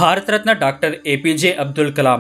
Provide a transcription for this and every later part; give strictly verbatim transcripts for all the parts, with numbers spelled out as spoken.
Bharat Ratna doctor APJ Abdul Kalam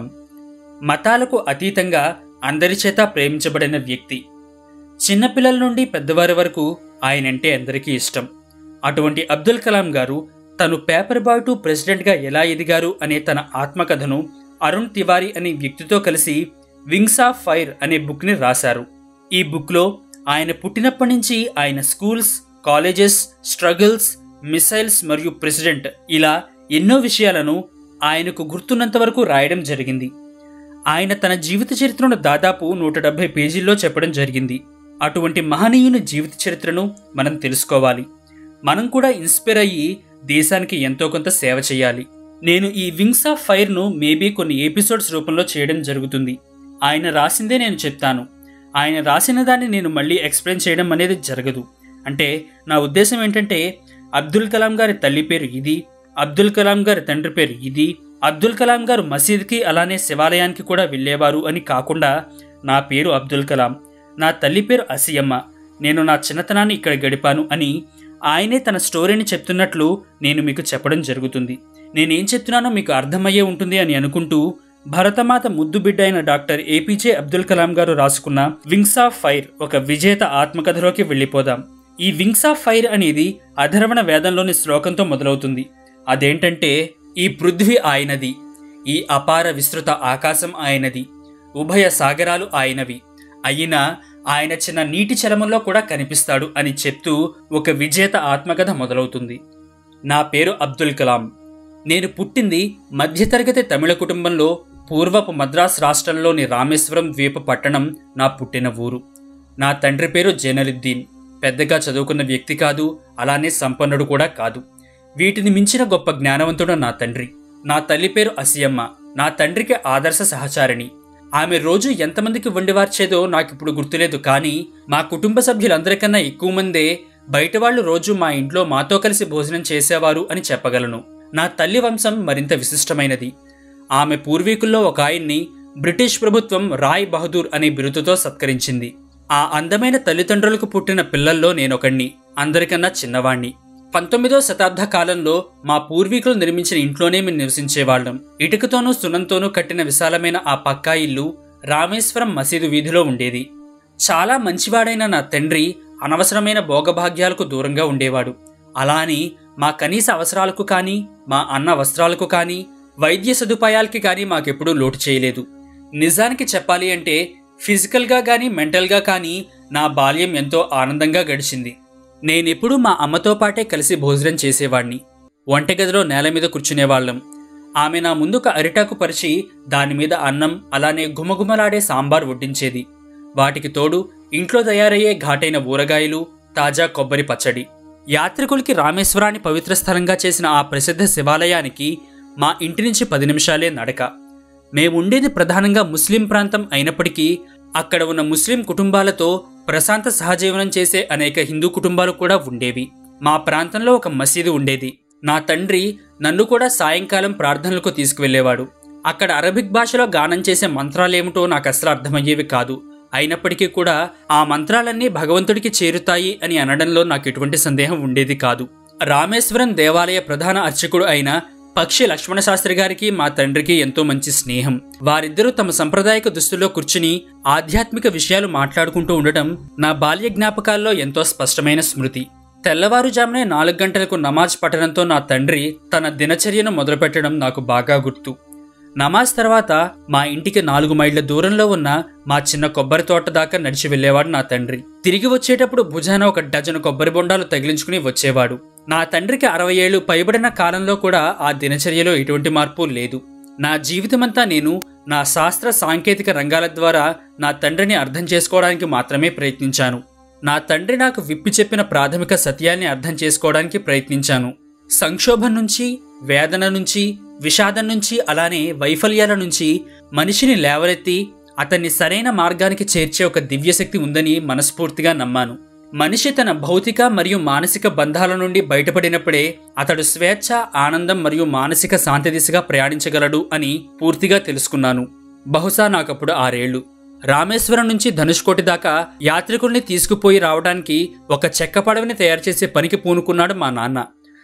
మతాలకు అతీతంగా అందరి చేత ప్రేమించబడిన వ్యక్తి. చిన్నపిల్లల నుండి పెద్దవారి వరకు ఆయనంటే అందరికీ ఇష్టం. అటువంటి అబ్దుల్ కలాం గారు తను పేపర్ బాయ్ టు ప్రెసిడెంట్గా ఎలా ఎదిగారు అనే తన ఆత్మకథను అరుణ్ తివారీ అనే వ్యక్తితో కలిసి వింగ్స్ ఆఫ్ ఫైర్ అనే బుక్ని రాశారు. ఈ బుక్లో ఆయన పుట్టినప్పటి నుంచి ఆయన స్కూల్స్, కాలేజెస్, స్ట్రగుల్స్, మిసైల్స్ మరియు ప్రెసిడెంట్ ఇలా ఎన్నో విషయాలను ఆయనకు గుర్తున్నంత వరకు రాయడం జరిగింది. ఆయన తన జీవిత చరిత్రను దాదాపు నూట డెబ్బై పేజీల్లో చెప్పడం జరిగింది. అటువంటి మహనీయుని జీవిత చరిత్రను మనం తెలుసుకోవాలి. మనం కూడా ఇన్స్పైర్ అయ్యి దేశానికి ఎంతో కొంత సేవ చేయాలి. నేను ఈ వింగ్స్ ఆఫ్ ఫైర్ను మేబీ కొన్ని ఎపిసోడ్స్ రూపంలో చేయడం జరుగుతుంది. ఆయన రాసిందే నేను చెప్తాను. ఆయన రాసిన దాన్ని నేను మళ్ళీ ఎక్స్ప్లెయిన్ చేయడం అనేది జరగదు. అంటే నా ఉద్దేశం ఏంటంటే అబ్దుల్ కలాం గారి తల్లి పేరు ఇది, అబ్దుల్ కలాం గారి తండ్రి పేరు ఇది, అబ్దుల్ కలాం గారు మసీద్కి అలానే శివాలయానికి కూడా వెళ్ళేవారు అని కాకుండా నా పేరు అబ్దుల్ కలాం, నా తల్లి పేరు అసియమ్మ, నేను నా చిన్నతనాన్ని ఇక్కడ గడిపాను అని ఆయనే తన స్టోరీని చెప్తున్నట్లు నేను మీకు చెప్పడం జరుగుతుంది. నేనేం చెప్తున్నానో మీకు అర్థమయ్యే ఉంటుంది అని అనుకుంటూ భరతమాత ముద్దు బిడ్డ అయిన డాక్టర్ ఏపీజే అబ్దుల్ కలాం గారు రాసుకున్న వింగ్స్ ఆఫ్ ఫైర్ ఒక విజేత ఆత్మకథలోకి వెళ్ళిపోదాం. ఈ వింగ్స్ ఆఫ్ ఫైర్ అనేది అధర్వణ వేదంలోని శ్లోకంతో మొదలవుతుంది. అదేంటంటే, ఈ పృథ్వీ ఆయనది, ఈ అపార విస్తృత ఆకాశం ఆయనది, ఉభయ సాగరాలు ఆయనవి, అయినా ఆయన చిన్న నీటి చలమంలో కూడా కనిపిస్తాడు అని చెప్తూ ఒక విజేత ఆత్మకథ మొదలవుతుంది. నా పేరు అబ్దుల్ కలాం. నేను పుట్టింది మధ్యతరగతి తమిళ కుటుంబంలో పూర్వపు మద్రాస్ రాష్ట్రంలోని రామేశ్వరం ద్వీప పట్టణం నా పుట్టిన ఊరు. నా తండ్రి పేరు జైనలుద్దీన్. పెద్దగా చదువుకున్న వ్యక్తి కాదు, అలానే సంపన్నుడు కూడా కాదు. వీటిని మించిన గొప్ప జ్ఞానవంతుడు నా తండ్రి. నా తల్లి పేరు అసియమ్మ. నా తండ్రికి ఆదర్శ సహచారిణి. ఆమె రోజు ఎంతమందికి వండివార్చేదో నాకిప్పుడు గుర్తులేదు, కానీ మా కుటుంబ సభ్యులందరికన్నా ఎక్కువ మందే బయట వాళ్ళు రోజు మా ఇంట్లో మాతో కలిసి భోజనం చేసేవారు అని చెప్పగలను. నా తల్లి వంశం మరింత విశిష్టమైనది. ఆమె పూర్వీకుల్లో ఒక ఆయన్ని బ్రిటిష్ ప్రభుత్వం రాయ్ బహదూర్ అనే బిరుదుతో సత్కరించింది. ఆ అందమైన తల్లిదండ్రులకు పుట్టిన పిల్లల్లో నేనొకణ్ణి, అందరికన్నా చిన్నవాణ్ణి. పంతొమ్మిదో శతాబ్ద కాలంలో మా పూర్వీకులు నిర్మించిన ఇంట్లోనే మేము నివసించేవాళ్ళం. ఇటుకతోనూ సున్నంతోనూ కట్టిన విశాలమైన ఆ పక్కా ఇల్లు రామేశ్వరం మసీదు వీధిలో ఉండేది. చాలా మంచివాడైన నా తండ్రి అనవసరమైన భోగభాగ్యాలకు దూరంగా ఉండేవాడు. అలా అని మా కనీస అవసరాలకు కానీ, మా అన్న వస్త్రాలకు కానీ, వైద్య సదుపాయాలకి కానీ మాకెప్పుడూ లోటు చేయలేదు. నిజానికి చెప్పాలి అంటే ఫిజికల్గా కానీ మెంటల్గా కానీ నా బాల్యం ఎంతో ఆనందంగా గడిచింది. నేనెప్పుడూ మా అమ్మతో పాటే కలిసి భోజనం చేసేవాణ్ణి. వంటగదిలో నేల మీద కూర్చునేవాళ్ళం. ఆమె నా ముందుకు అరిటాకు పరిచి దానిమీద అన్నం అలానే గుమగుమలాడే సాంబార్ వడ్డించేది. వాటికి తోడు ఇంట్లో తయారయ్యే ఘాటైన ఊరగాయలు, తాజా కొబ్బరి పచ్చడి. యాత్రికులకి రామేశ్వరాన్ని పవిత్ర స్థలంగా చేసిన ఆ ప్రసిద్ధ శివాలయానికి మా ఇంటి నుంచి పది నిమిషాలే నడక. మేముండేది ప్రధానంగా ముస్లిం ప్రాంతం అయినప్పటికీ అక్కడ ఉన్న ముస్లిం కుటుంబాలతో ప్రశాంత సహజీవనం చేసే అనేక హిందూ కుటుంబాలు కూడా ఉండేవి. మా ప్రాంతంలో ఒక మసీదు ఉండేది. నా తండ్రి నన్ను కూడా సాయంకాలం ప్రార్థనలకు తీసుకువెళ్లేవాడు. అక్కడ అరబిక్ భాషలో గానం చేసే మంత్రాలేమిటో నాకు అసలు అర్థమయ్యేవి కాదు. అయినప్పటికీ కూడా ఆ మంత్రాలన్నీ భగవంతుడికి చేరుతాయి అని అనడంలో నాకు ఎటువంటి సందేహం ఉండేది కాదు. రామేశ్వరం దేవాలయ ప్రధాన అర్చకుడు అయిన పక్షి లక్ష్మణ శాస్త్రి గారికి మా తండ్రికి ఎంతో మంచి స్నేహం. వారిద్దరూ తమ సంప్రదాయక దుస్తుల్లో కూర్చుని ఆధ్యాత్మిక విషయాలు మాట్లాడుకుంటూ ఉండటం నా బాల్య జ్ఞాపకాల్లో ఎంతో స్పష్టమైన స్మృతి. తెల్లవారుజామునే నాలుగు గంటలకు నమాజ్ పఠనంతో నా తండ్రి తన దినచర్యను మొదలుపెట్టడం నాకు బాగా గుర్తు. నమాజ్ తర్వాత మా ఇంటికి నాలుగు మైళ్ళ దూరంలో ఉన్న మా చిన్న కొబ్బరి తోట దాకా నడిచి వెళ్లేవాడు నా తండ్రి. తిరిగి వచ్చేటప్పుడు భుజాన ఒక డజను కొబ్బరి బొండాలు తగిలించుకుని వచ్చేవాడు. నా తండ్రికి అరవై ఏళ్లు పైబడిన కాలంలో కూడా ఆ దినచర్యలో ఎటువంటి మార్పు లేదు. నా జీవితమంతా నేను నా శాస్త్ర సాంకేతిక రంగాల ద్వారా నా తండ్రిని అర్థం చేసుకోవడానికి మాత్రమే ప్రయత్నించాను. నా తండ్రి నాకు విప్పి చెప్పిన ప్రాథమిక సత్యాన్ని అర్థం చేసుకోవడానికి ప్రయత్నించాను. సంక్షోభం నుంచి, వేదన నుంచి, విషాదం నుంచి, అలానే వైఫల్యాల నుంచి మనిషిని లేవనెత్తి అతన్ని సరైన మార్గానికి చేర్చే ఒక దివ్యశక్తి ఉందని మనస్ఫూర్తిగా నమ్మాను. మనిషి తన భౌతిక మరియు మానసిక బంధాల నుండి బయటపడినప్పుడే అతడు స్వేచ్ఛ, ఆనందం మరియు మానసిక శాంతి దిశగా ప్రయాణించగలడు అని పూర్తిగా తెలుసుకున్నాను. బహుశా నాకప్పుడు ఆరేళ్లు. రామేశ్వరం నుంచి ధనుష్కోటి దాకా యాత్రికుల్ని తీసుకుపోయి రావడానికి ఒక చెక్క పడవని తయారు చేసే పనికి పూనుకున్నాడు మా నాన్న.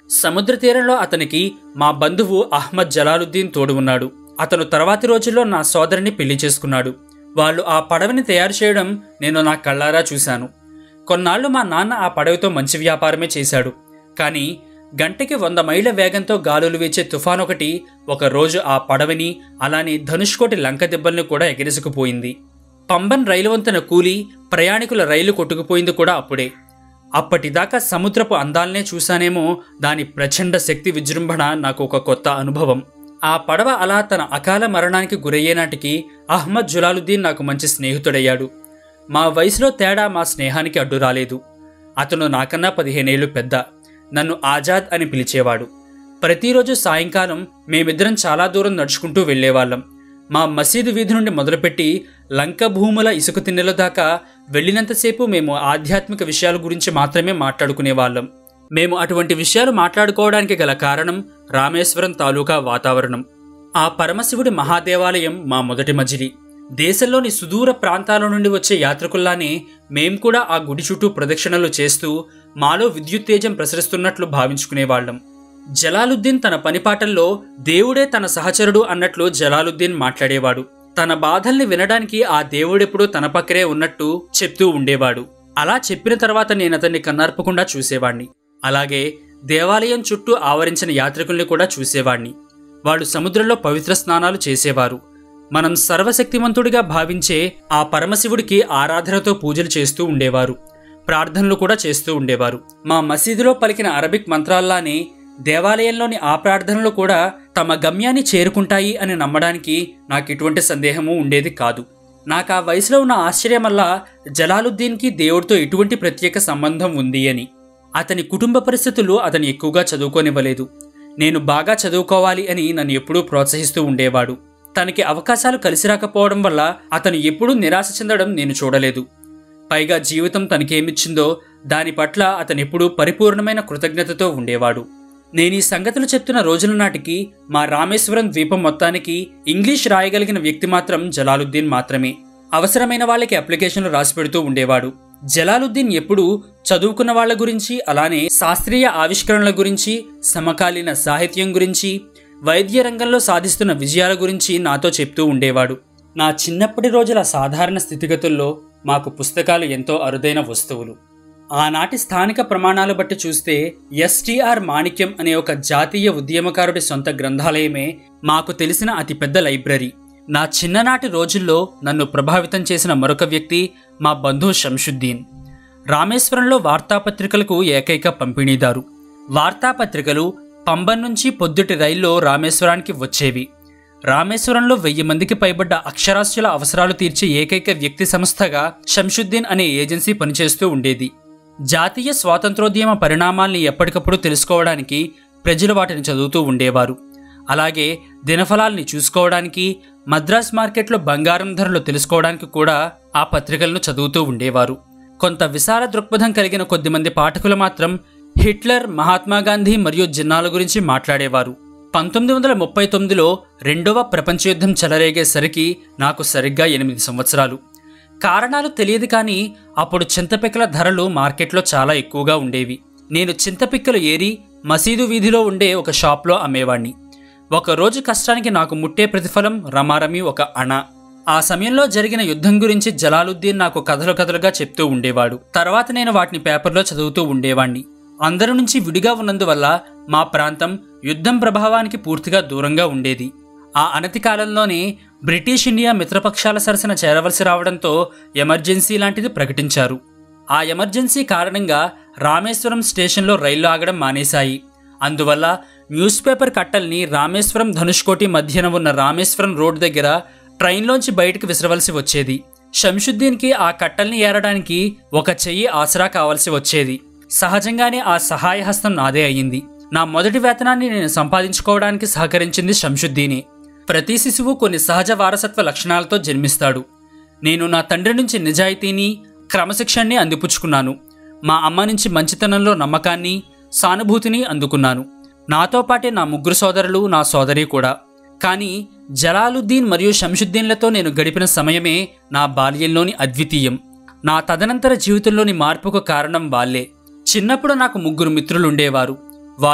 సముద్ర తీరంలో అతనికి మా బంధువు అహ్మద్ జలాలుద్దీన్ తోడు ఉన్నాడు. అతను తర్వాతి రోజుల్లో నా సోదరిని పెళ్లి చేసుకున్నాడు. వాళ్ళు ఆ పడవని తయారు చేయడం నేను నా కళ్ళారా చూశాను. కొన్నాళ్లు మా నాన్న ఆ పడవతో మంచి వ్యాపారమే చేశాడు. కానీ గంటకి వంద మైళ్ళ వేగంతో గాలులు వీచే తుఫాన్ ఒకటి ఒకరోజు ఆ పడవని, అలానే ధనుష్కోటి లంక దెబ్బల్ని కూడా ఎగిరిసుకుపోయింది. పంబన్ రైలు వంతెన కూలి ప్రయాణికుల రైలు కొట్టుకుపోయింది కూడా అప్పుడే. అప్పటిదాకా సముద్రపు అందాలనే చూశానేమో, దాని ప్రచండ శక్తి విజృంభణ నాకు ఒక కొత్త అనుభవం. ఆ పడవ అలా తన అకాల మరణానికి గురయ్యేనాటికి అహ్మద్ జలాలుద్దీన్ నాకు మంచి స్నేహితుడయ్యాడు. మా వయసులో తేడా మా స్నేహానికి అడ్డు రాలేదు. అతను నాకన్నా పదిహేనేళ్లు పెద్ద. నన్ను ఆజాద్ అని పిలిచేవాడు. ప్రతిరోజు సాయంకాలం మేమిద్దరం చాలా దూరం నడుచుకుంటూ వెళ్లేవాళ్ళం. మా మసీదు వీధి నుండి మొదలుపెట్టి లంక భూముల ఇసుక తిన్నెల దాకా వెళ్ళినంతసేపు మేము ఆధ్యాత్మిక విషయాల గురించి మాత్రమే మాట్లాడుకునేవాళ్ళం. మేము అటువంటి విషయాలు మాట్లాడుకోవడానికి గల కారణం రామేశ్వరం తాలూకా వాతావరణం. ఆ పరమశివుడి మహాదేవాలయం మా మొదటి మజిలీ. దేశంలోని సుదూర ప్రాంతాల నుండి వచ్చే యాత్రికుల్లానే మేం కూడా ఆ గుడి చుట్టూ ప్రదక్షిణలు చేస్తూ మాలో విద్యుత్తేజం ప్రసరిస్తున్నట్లు భావించుకునేవాళ్లం. జలాలుద్దీన్ తన పనిపాటల్లో దేవుడే తన సహచరుడు అన్నట్లు జలాలుద్దీన్ మాట్లాడేవాడు. తన బాధల్ని వినడానికి ఆ దేవుడెప్పుడూ తన పక్కనే ఉన్నట్టు చెప్తూ ఉండేవాడు. అలా చెప్పిన తర్వాత నేనతన్ని కన్నార్పకుండా చూసేవాణ్ణి. అలాగే దేవాలయం చుట్టూ ఆవరించిన యాత్రికుల్ని కూడా చూసేవాణ్ణి. వాళ్ళు సముద్రంలో పవిత్ర స్నానాలు చేసేవారు. మనం సర్వశక్తిమంతుడిగా భావించే ఆ పరమశివుడికి ఆరాధనతో పూజలు చేస్తూ ఉండేవారు. ప్రార్థనలు కూడా చేస్తూ ఉండేవారు. మా మసీదులో పలికిన అరబిక్ మంత్రాల్లానే దేవాలయంలోని ఆ ప్రార్థనలు కూడా తమ గమ్యాన్ని చేరుకుంటాయి అని నమ్మడానికి నాకు ఎటువంటి సందేహము ఉండేది కాదు. నాకు ఆ వయసులో ఉన్న ఆశ్చర్యమల్లా జలాలుద్దీన్కి దేవుడితో ఎటువంటి ప్రత్యేక సంబంధం ఉంది అని. అతని కుటుంబ పరిస్థితులు అతను ఎక్కువగా చదువుకోనివ్వలేదు. నేను బాగా చదువుకోవాలి అని నన్ను ఎప్పుడూ ప్రోత్సహిస్తూ ఉండేవాడు. తనకి అవకాశాలు కలిసి రాకపోవడం వల్ల అతను ఎప్పుడూ నిరాశ చెందడం నేను చూడలేదు. పైగా జీవితం తనకేమిచ్చిందో దాని పట్ల అతనెప్పుడూ పరిపూర్ణమైన కృతజ్ఞతతో ఉండేవాడు. నేను ఈ సంగతులు చెప్తున్న రోజుల నాటికి మా రామేశ్వరం ద్వీపం మొత్తానికి ఇంగ్లీష్ రాయగలిగిన వ్యక్తి మాత్రం జలాలుద్దీన్ మాత్రమే. అవసరమైన వాళ్ళకి అప్లికేషన్లు రాసి పెడుతూ ఉండేవాడు. జలాలుద్దీన్ ఎప్పుడూ చదువుకున్న వాళ్ల గురించి, అలానే శాస్త్రీయ ఆవిష్కరణల గురించి, సమకాలీన సాహిత్యం గురించి, వైద్య రంగంలో సాధిస్తున్న విజయాల గురించి నాతో చెప్తూ ఉండేవాడు. నా చిన్నప్పటి రోజుల సాధారణ స్థితిగతుల్లో మాకు పుస్తకాలు ఎంతో అరుదైన వస్తువులు. ఆనాటి స్థానిక ప్రమాణాలు బట్టి చూస్తే ఎస్టీఆర్ మాణిక్యం అనే ఒక జాతీయ ఉద్యమకారుడి సొంత గ్రంథాలయమే మాకు తెలిసిన అతిపెద్ద లైబ్రరీ. నా చిన్ననాటి రోజుల్లో నన్ను ప్రభావితం చేసిన మరొక వ్యక్తి మా బంధువు శంషుద్దీన్. రామేశ్వరంలో వార్తాపత్రికలకు ఏకైక పంపిణీదారు. వార్తాపత్రికలు పంబన్ నుంచి పొద్దుటి రైల్లో రామేశ్వరానికి వచ్చేవి. రామేశ్వరంలో వెయ్యి మందికి పైబడ్డ అక్షరాస్యుల అవసరాలు తీర్చే ఏకైక వ్యక్తి సంస్థగా శంషుద్దీన్ అనే ఏజెన్సీ పనిచేస్తూ ఉండేది. జాతీయ స్వాతంత్రోద్యమ పరిణామాల్ని ఎప్పటికప్పుడు తెలుసుకోవడానికి ప్రజలు వాటిని చదువుతూ ఉండేవారు. అలాగే దినఫలాల్ని చూసుకోవడానికి, మద్రాస్ మార్కెట్లో బంగారం ధరలు తెలుసుకోవడానికి కూడా ఆ పత్రికలను చదువుతూ ఉండేవారు. కొంత విశాల దృక్పథం కలిగిన కొద్దిమంది పాఠకులు మాత్రం హిట్లర్, మహాత్మాగాంధీ మరియు జిన్నాల గురించి మాట్లాడేవారు. పంతొమ్మిది వందల ముప్పై తొమ్మిదిలో రెండవ ప్రపంచ యుద్ధం చెలరేగేసరికి నాకు సరిగ్గా ఎనిమిది సంవత్సరాలు. కారణాలు తెలియదు కానీ అప్పుడు చింతపిక్కల ధరలు మార్కెట్లో చాలా ఎక్కువగా ఉండేవి. నేను చింతపిక్కలు ఏరి మసీదు వీధిలో ఉండే ఒక షాప్లో అమ్మేవాణ్ణి. ఒకరోజు కష్టానికి నాకు ముట్టే ప్రతిఫలం రమారమి ఒక అణ. ఆ సమయంలో జరిగిన యుద్ధం గురించి జలాలుద్దీన్ నాకు కథలు కథలుగా చెప్తూ ఉండేవాడు. తర్వాత నేను వాటిని పేపర్లో చదువుతూ ఉండేవాణ్ణి. అందరి నుంచి విడిగా ఉన్నందువల్ల మా ప్రాంతం యుద్ధం ప్రభావానికి పూర్తిగా దూరంగా ఉండేది. ఆ అనతి కాలంలోనే బ్రిటిష్ ఇండియా మిత్రపక్షాల సరసన చేరవలసి రావడంతో ఎమర్జెన్సీ లాంటిది ప్రకటించారు. ఆ ఎమర్జెన్సీ కారణంగా రామేశ్వరం స్టేషన్లో రైళ్లు ఆగడం మానేశాయి. అందువల్ల న్యూస్ పేపర్ కట్టల్ని రామేశ్వరం ధనుష్కోటి మధ్యన ఉన్న రామేశ్వరం రోడ్ దగ్గర ట్రైన్లోంచి బయటకు విసరవలసి వచ్చేది. శంషుద్దీన్కి ఆ కట్టల్ని ఏరడానికి ఒక చెయ్యి ఆసరా కావాల్సి వచ్చేది. సహజంగానే ఆ సహాయ హస్తం నాదే అయ్యింది. నా మొదటి వేతనాన్ని నేను సంపాదించుకోవడానికి సహకరించింది శంషుద్దీనే. ప్రతి శిశువు కొన్ని సహజ వారసత్వ లక్షణాలతో జన్మిస్తాడు. నేను నా తండ్రి నుంచి నిజాయితీని, క్రమశిక్షణని అందిపుచ్చుకున్నాను. మా అమ్మ నుంచి మంచితనంలో నమ్మకాన్ని, సానుభూతిని అందుకున్నాను. నాతో పాటే నా ముగ్గురు సోదరులు, నా సోదరి కూడా. కానీ జలాలుద్దీన్ మరియు శంషుద్దీన్లతో నేను గడిపిన సమయమే నా బాల్యంలోని అద్వితీయం. నా తదనంతర జీవితంలోని మార్పుకు కారణం వాళ్లే. చిన్నప్పుడు నాకు ముగ్గురు మిత్రులుండేవారు. వారు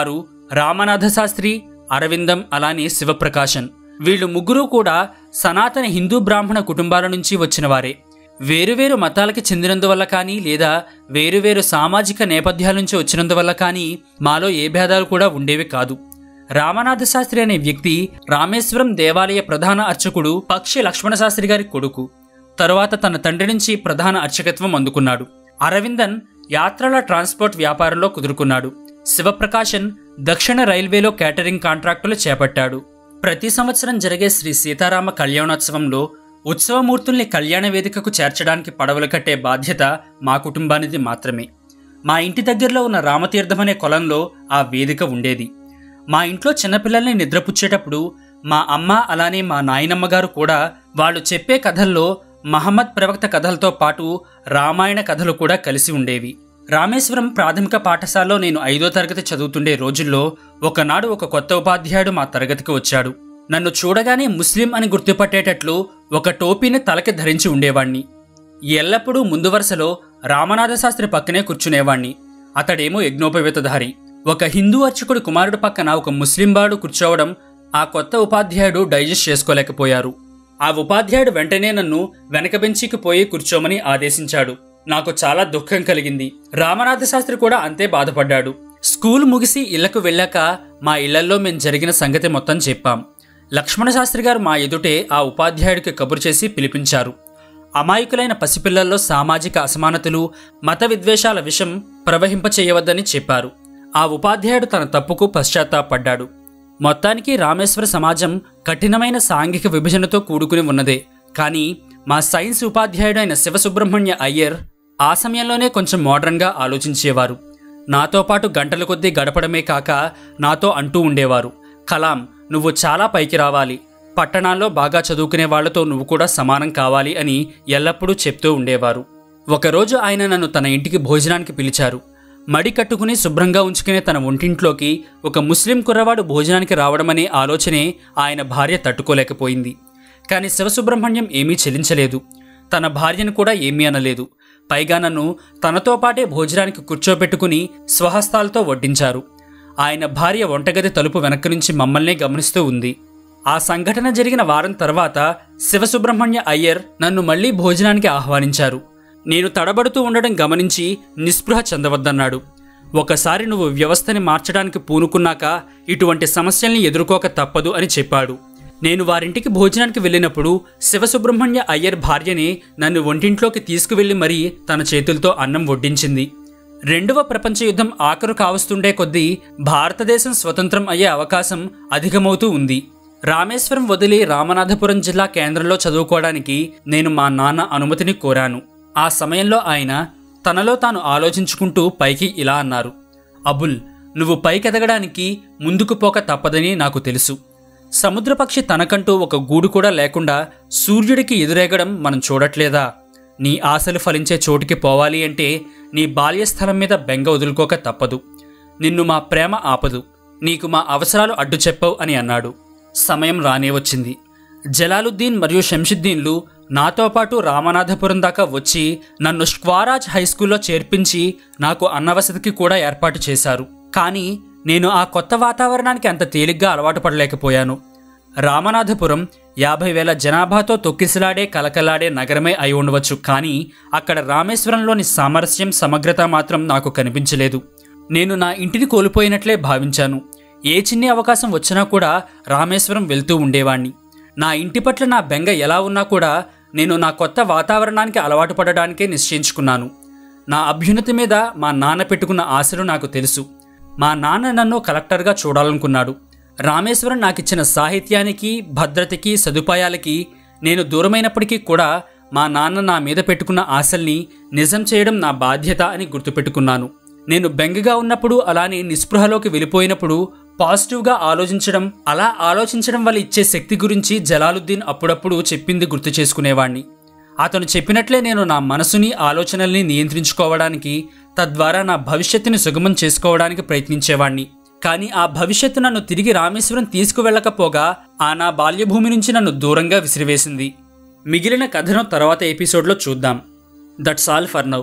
రామనాథ శాస్త్రి, అరవిందం, అలానే శివప్రకాశన్. వీళ్ళు ముగ్గురు కూడా సనాతన హిందూ బ్రాహ్మణ కుటుంబాల నుంచి వచ్చిన వారే. వేరువేరు మతాలకి చెందినందువల్ల కానీ లేదా వేరువేరు సామాజిక నేపథ్యాల నుంచి వచ్చినందువల్ల కానీ మాలో ఏ భేదాలు కూడా ఉండేవి కాదు. రామనాథ శాస్త్రి అనే వ్యక్తి రామేశ్వరం దేవాలయ ప్రధాన అర్చకుడు పక్షి లక్ష్మణ శాస్త్రి గారి కొడుకు. తరువాత తన తండ్రి నుంచి ప్రధాన అర్చకత్వం అందుకున్నాడు. అరవిందన్ యాత్రల ట్రాన్స్పోర్ట్ వ్యాపారంలో కుదురుకున్నాడు. శివప్రకాశన్ దక్షిణ రైల్వేలో క్యాటరింగ్ కాంట్రాక్టులు చేపట్టాడు. ప్రతి సంవత్సరం జరిగే శ్రీ సీతారామ కళ్యాణోత్సవంలో ఉత్సవమూర్తుల్ని కళ్యాణ వేదికకు చేర్చడానికి పడవలు కట్టే బాధ్యత మా కుటుంబానిది మాత్రమే. మా ఇంటి దగ్గరలో ఉన్న రామతీర్థం అనే కొలంలో ఆ వేదిక ఉండేది. మా ఇంట్లో చిన్నపిల్లల్ని నిద్రపుచ్చేటప్పుడు మా అమ్మ అలానే మా నాయనమ్మ గారు కూడా వాళ్ళు చెప్పే కథల్లో మహమ్మద్ ప్రవక్త కథలతో పాటు రామాయణ కథలు కూడా కలిసి ఉండేవి. రామేశ్వరం ప్రాథమిక పాఠశాలలో నేను ఐదో తరగతి చదువుతుండే రోజుల్లో ఒకనాడు ఒక కొత్త ఉపాధ్యాయుడు మా తరగతికి వచ్చాడు. నన్ను చూడగానే ముస్లిం అని గుర్తుపట్టేటట్లు ఒక టోపీని తలకి ధరించి ఉండేవాణ్ణి. ఎల్లప్పుడూ ముందు వరుసలో రామనాథ శాస్త్రి పక్కనే కూర్చునేవాణ్ణి. అతడేమో యజ్ఞోపవేతధారి. ఒక హిందూ అర్చకుడి కుమారుడు పక్కన ఒక ముస్లిం బాడు కూర్చోవడం ఆ కొత్త ఉపాధ్యాయుడు డైజెస్ట్ చేసుకోలేకపోయారు. ఆ ఉపాధ్యాయుడు వెంటనే నన్ను వెనక బెంచికి పోయి కూర్చోమని ఆదేశించాడు. నాకు చాలా దుఃఖం కలిగింది. రామనాథ శాస్త్రి కూడా అంతే బాధపడ్డాడు. స్కూల్ ముగిసి ఇళ్లకు వెళ్ళాక మా ఇళ్లల్లో మేం జరిగిన సంగతి మొత్తం చెప్పాం. లక్ష్మణ శాస్త్రి గారు మా ఎదుటే ఆ ఉపాధ్యాయుడికి కబురు చేసి పిలిపించారు. అమాయకులైన పసిపిల్లల్లో సామాజిక అసమానతలు, మత విద్వేషాల విషం ప్రవహింపచేయవద్దని చెప్పారు. ఆ ఉపాధ్యాయుడు తన తప్పుకు పశ్చాత్తాపడ్డాడు. మొత్తానికి రామేశ్వర సమాజం కఠినమైన సాంఘిక విభజనతో కూడుకుని ఉన్నదే. కానీ మా సైన్స్ ఉపాధ్యాయుడు అయిన శివసుబ్రహ్మణ్య అయ్యర్ ఆ సమయంలోనే కొంచెం మోడర్న్గా ఆలోచించేవారు. నాతో పాటు గంటల కొద్దీ గడపడమే కాక నాతో అంటూ ఉండేవారు, కలాం, నువ్వు చాలా పైకి రావాలి, పట్టణాల్లో బాగా చదువుకునే వాళ్లతో నువ్వు కూడా సమానం కావాలి అని ఎల్లప్పుడూ చెప్తూ ఉండేవారు. ఒకరోజు ఆయన నన్ను తన ఇంటికి భోజనానికి పిలిచారు. మడి కట్టుకుని శుభ్రంగా ఉంచుకునే తన ఒంటింట్లోకి ఒక ముస్లిం కుర్రవాడు భోజనానికి రావడమనే ఆలోచనే ఆయన భార్య తట్టుకోలేకపోయింది. కానీ శివసుబ్రహ్మణ్యం ఏమీ చెల్లించలేదు. తన భార్యను కూడా ఏమీ అనలేదు. పైగా నన్ను తనతో పాటే భోజనానికి కూర్చోబెట్టుకుని స్వహస్తాలతో వడ్డించారు. ఆయన భార్య వంటగది తలుపు వెనక్కి నుంచి మమ్మల్నే గమనిస్తూ ఉంది. ఆ సంఘటన జరిగిన వారం తర్వాత శివసుబ్రహ్మణ్య అయ్యర్ నన్ను మళ్లీ భోజనానికి ఆహ్వానించారు. నేను తడబడుతూ ఉండడం గమనించి నిస్పృహ చెందవద్దన్నాడు. ఒకసారి నువ్వు వ్యవస్థని మార్చడానికి పూనుకున్నాక ఇటువంటి సమస్యల్ని ఎదుర్కోక తప్పదు అని చెప్పాడు. నేను వారింటికి భోజనానికి వెళ్ళినప్పుడు శివసుబ్రహ్మణ్య అయ్యర్ భార్యనే నన్ను ఒంటింట్లోకి తీసుకువెళ్లి మరీ తన చేతులతో అన్నం వడ్డించింది. రెండవ ప్రపంచ యుద్ధం ఆఖరు కావస్తుండే కొద్దీ భారతదేశం స్వతంత్రం అయ్యే అవకాశం అధికమవుతూ ఉంది. రామేశ్వరం వదిలి రామనాథపురం జిల్లా కేంద్రంలో చదువుకోవడానికి నేను మా నాన్న అనుమతిని కోరాను. ఆ సమయంలో ఆయన తనలో తాను ఆలోచించుకుంటూ పైకి ఇలా అన్నారు, అబుల్, నువ్వు పైకెదగడానికి ముందుకు పోక తప్పదని నాకు తెలుసు. సముద్రపక్షి తనకంటూ ఒక గూడు కూడా లేకుండా సూర్యుడికి ఎదురేగడం మనం చూడట్లేదా? నీ ఆశలు ఫలించే చోటికి పోవాలి అంటే నీ బాల్యస్థలం మీద బెంగ వదులుకోక తప్పదు. నిన్ను మా ప్రేమ ఆపదు, నీకు మా అవసరాలు అడ్డు చెప్పవు అని అన్నాడు. సమయం రానే వచ్చింది. జలాలుద్దీన్ మరియు శంషుద్దీన్లు నాతో పాటు రామనాథపురం దాకా వచ్చి నన్ను స్క్వారాజ్ హైస్కూల్లో చేర్పించి నాకు అన్నవసతికి కూడా ఏర్పాటు చేశారు. కానీ నేను ఆ కొత్త వాతావరణానికి అంత తేలిగ్గా అలవాటు పడలేకపోయాను. రామనాథపురం యాభై వేల జనాభాతో తొక్కిసలాడే కలకలాడే నగరమే అయి ఉండవచ్చు. కానీ అక్కడ రామేశ్వరంలోని సామరస్యం, సమగ్రత మాత్రం నాకు కనిపించలేదు. నేను నా ఇంటిని కోల్పోయినట్లే భావించాను. ఏ చిన్ని అవకాశం వచ్చినా కూడా రామేశ్వరం వెళ్తూ ఉండేవాణ్ణి. నా ఇంటి పట్ల నా బెంగ ఎలా ఉన్నా కూడా నేను నా కొత్త వాతావరణానికి అలవాటు పడడానికే నిశ్చయించుకున్నాను. నా అభ్యున్నతి మీద మా నాన్న పెట్టుకున్న ఆశలు నాకు తెలుసు. మా నాన్న నన్ను కలెక్టర్గా చూడాలనుకున్నాడు. రామేశ్వరం నాకిచ్చిన సాహిత్యానికి, భద్రతకి, సదుపాయాలకి నేను దూరమైనప్పటికీ కూడా మా నాన్న నా మీద పెట్టుకున్న ఆశల్ని నిజం చేయడం నా బాధ్యత అని గుర్తుపెట్టుకున్నాను. నేను బెంగగా ఉన్నప్పుడు, అలానే నిస్పృహలోకి వెళ్ళిపోయినప్పుడు పాజిటివ్గా ఆలోచించడం, అలా ఆలోచించడం వల్ల ఇచ్చే శక్తి గురించి జలాలుద్దీన్ అప్పుడప్పుడు చెప్పింది గుర్తు చేసుకునేవాణ్ణి. అతను చెప్పినట్లే నేను నా మనసుని, ఆలోచనల్ని నియంత్రించుకోవడానికి, తద్వారా నా భవిష్యత్తుని సుగమం చేసుకోవడానికి ప్రయత్నించేవాణ్ణి. కానీ ఆ భవిష్యత్తు నన్ను తిరిగి రామేశ్వరం తీసుకువెళ్లకపోగా ఆ నా బాల్యభూమి నుంచి నన్ను దూరంగా విసిరివేసింది. మిగిలిన కథను తర్వాత ఎపిసోడ్లో చూద్దాం. That's all for now.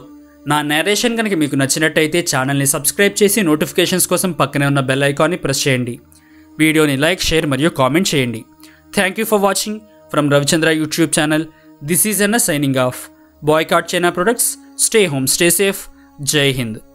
నా నేరేషన్ కనుక మీకు నచ్చినట్టయితే ఛానల్ని సబ్స్క్రైబ్ చేసి నోటిఫికేషన్స్ కోసం పక్కనే ఉన్న బెల్ ఐకాన్ని ప్రెస్ చేయండి. వీడియోని లైక్, షేర్ మరియు కామెంట్ చేయండి. Thank you for watching from Ravichandra YouTube channel. This is అన్న signing off. Boycott China products. Stay home, stay safe. Jai Hind.